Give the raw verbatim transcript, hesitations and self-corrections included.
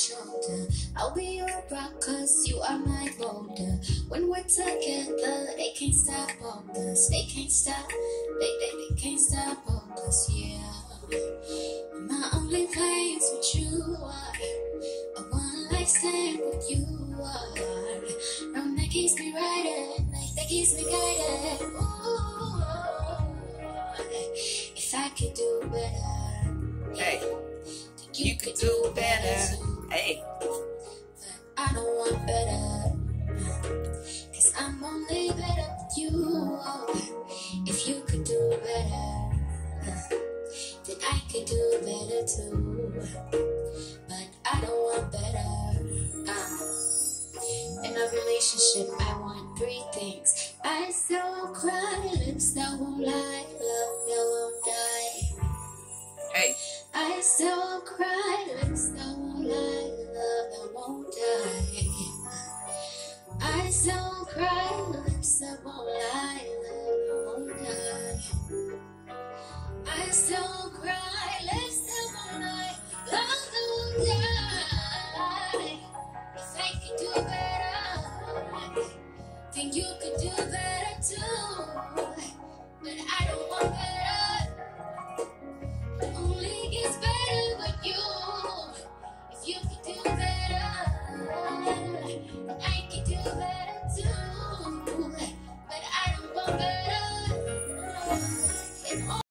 shoulder. I'll be your rock cause you are my boulder. When we're together, they can't stop all us. They can't stop, they, they, they can't stop all us, yeah. My only place with you are a one life stand with you are. From that keeps me riding, like that keeps me guided. Ooh, if I could do better, hey, you, you could do better. too. Hey, But I don't want better, cause I'm only better with you. If you could do better, then I could do better too. But I don't want better. uh, In a relationship I want three things: eyes that won't cry, lips that won't lie, love that won't die. hey, Eyes that won't cry, lips that won't lie, love that won't die. Eyes that won't cry, lips that won't lie,